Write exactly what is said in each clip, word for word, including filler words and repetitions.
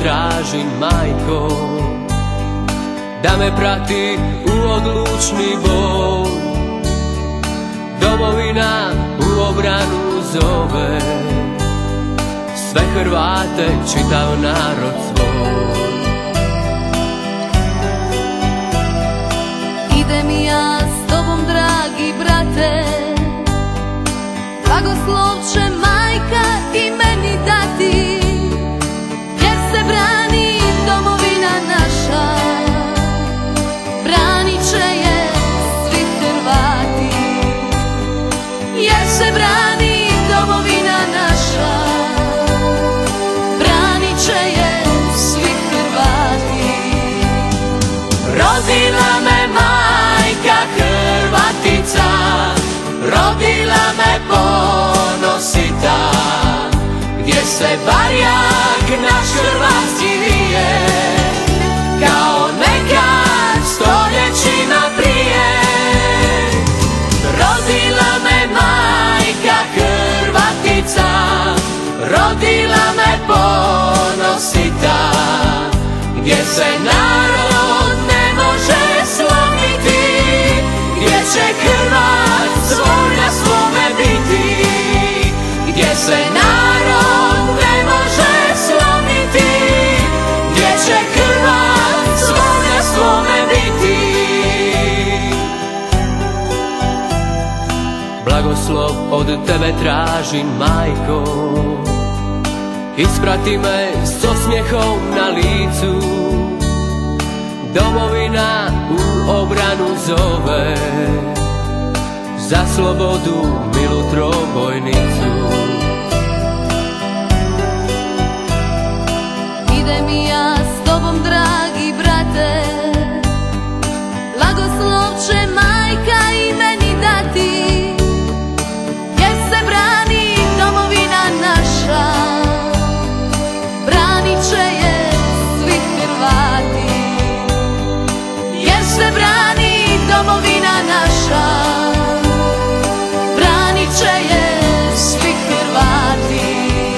tražim, majko, da me prati u odlučni boj. Domovina u obranu zove sve Hrvate, čitav narod svoj. Idem i ja s tobom, dragi brate, blagoslov će majka i meni dati, jer se brani domovina naša, branit će je svi Hrvati. Jer se brani domovina naša, branit će je svi Hrvati. Rodila me majka Hrvatica, rodila me ponosita, gdje se barjak naš hrvatski vije, kao nekad stoljećima prije. Rodila me majka Hrvatica, rodila me ponosita, gdje se narod ne može slomiti, gdje će Hrvat svoj na svome biti, gdje se narod ne može slomiti, gdje će Hrvat svoj na svome biti. Blagoslov od tebe tražim, majko, isprati me s osmijehom na licu. Domovina u obranu zove za slobodu milu trobojnicu. Idem i ja s tobom, dragi brate, blagoslov će majka i meni dati, jer se brani domovina naša, branit će je svi Hrvati. Jer se brani domovina naša, branit će je svi Hrvati.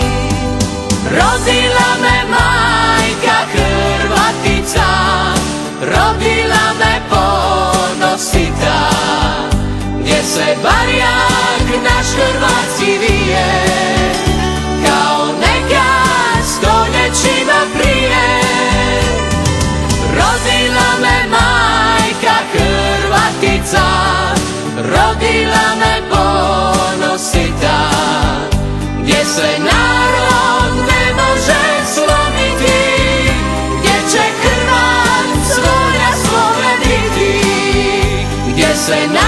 Rodila me majka Hrvatica, rodila me ponosita, gdje se barjak naš hrvatski vije, kao nekad stoljećima prije. Rodila me majka Hrvatica, rodila me ponosita, gdje se narod ne može slomiti, gdje će Hrvat svoj na svome biti, gdje se